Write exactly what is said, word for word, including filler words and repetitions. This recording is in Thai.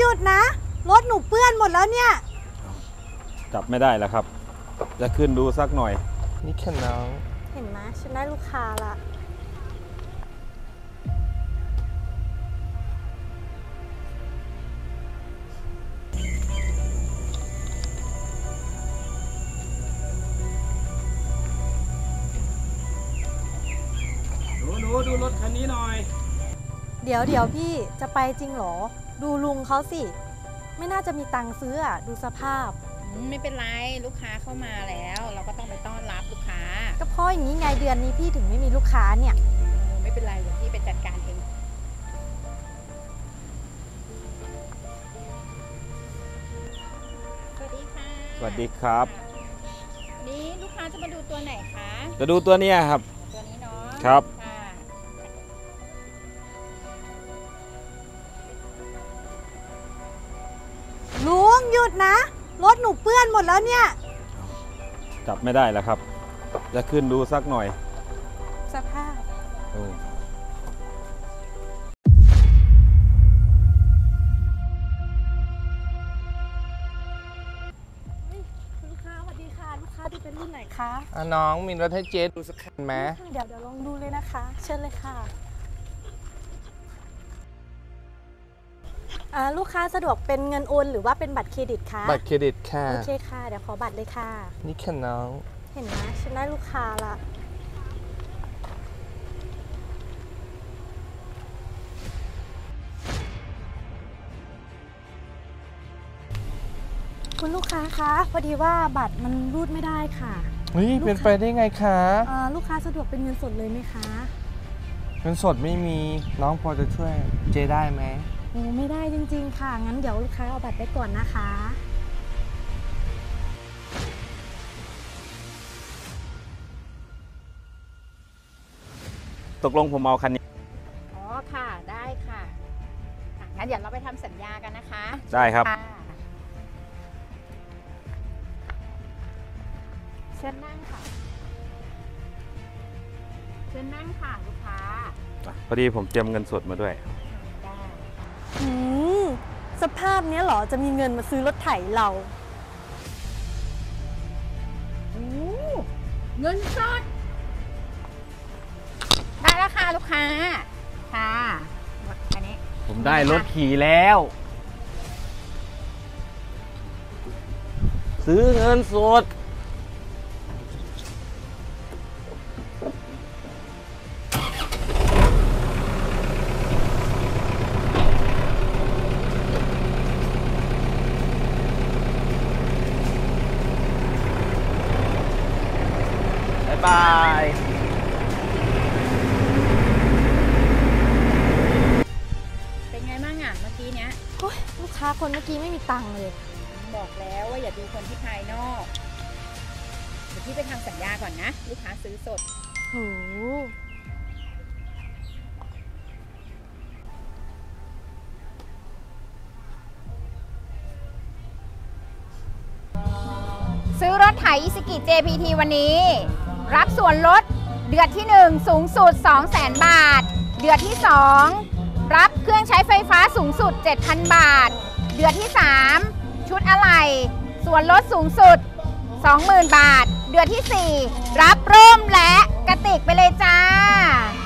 ยุดนะรถหนูเปื้อนหมดแล้วเนี่ยจับไม่ได้แล้วครับจะขึ้นดูสักหน่อยนี่แค่น้องเห็นไหมฉันได้ลูกค้าละดูดูดูรถคันนี้หน่อยเดี๋ยวเดี๋ยวพี่จะไปจริงเหรอดูลุงเขาสิไม่น่าจะมีตังค์ซื้ออ่ะดูสภาพไม่เป็นไรลูกค้าเข้ามาแล้วเราก็ต้องไปต้อนรับลูกค้าก็เพราะอย่างนี้ไงเดือนนี้พี่ถึงไม่มีลูกค้าเนี่ยไม่เป็นไรเดี๋ยวพี่ไปจัดการเองสวัสดีค่ะสวัสดีครับนี่ลูกค้าจะมาดูตัวไหนคะจะดูตัวนี้ครับตัวนี้เนาะครับลุงหยุดนะรถหนูเปื้อนหมดแล้วเนี่ยจับไม่ได้แล้วครับจะขึ้นดูสักหน่อยสภาพลูกค้าสวัสดีค่ะลูกค้าที่เป็นรุ่นไหนคะอ่ะน้องมีรถให้เจ๊ดูสักคันไหมเดี๋ยวเดี๋ยวลองดูเลยนะคะเชิญเลยค่ะลูกค้าสะดวกเป็นเงินโอนหรือว่าเป็นบัตรเครดิตคะบัตรเครดิตค่ะโอเคค่ะเดี๋ยวขอบัตรเลยค่ะนี่แค่น้องเห็นไหมฉันได้ลูกค้าละคุณลูกค้าคะพอดีว่าบัตรมันรูดไม่ได้ค่ะเฮ้ยเป็นไปได้ไงคะลูกค้าสะดวกเป็นเงินสดเลยไหมคะเงินสดไม่มีน้องพอจะช่วยเจได้ไหมโอ้ไม่ได้จริงๆค่ะงั้นเดี๋ยวลูกค้าเอาบัตรไปก่อนนะคะตกลงผมเอาคันนี้อ๋อค่ะได้ค่ะงั้นเดี๋ยวเราไปทำสัญญากันนะคะได้ครับเชิญนั่งค่ะเชิญนั่งค่ะลูกค้าพอดีผมเตรียมเงินสดมาด้วยอืมสภาพนี้เหรอจะมีเงินมาซื้อรถไถเราเงินสดได้แล้วค่ะลูกค้าค่ะอันนี้ผมได้รถขี่แล้วซื้อเงินสดบายเป็นไงบ้างอ่ะเมื่อกี้เนี้ยลูกค้าคนเมื่อกี้ไม่มีตังค์เลยบอกแล้วว่าอย่าดูคนที่ภายนอกเดี๋ยวพี่ไปทำสัญญาก่อนนะลูกค้าซื้อสดโหซื้อรถไถ Isuzu เจ พี ที วันนี้รับส่วนลดเดือนที่หนึ่งสูงสุด สองแสน บาทเดือนที่สองรับเครื่องใช้ไฟฟ้าสูงสุด เจ็ดพัน บาทเดือนที่สามชุดอะไหล่ส่วนลดสูงสุด สองหมื่น บาทเดือนที่สี่รับร่มและกระติกไปเลยจ้า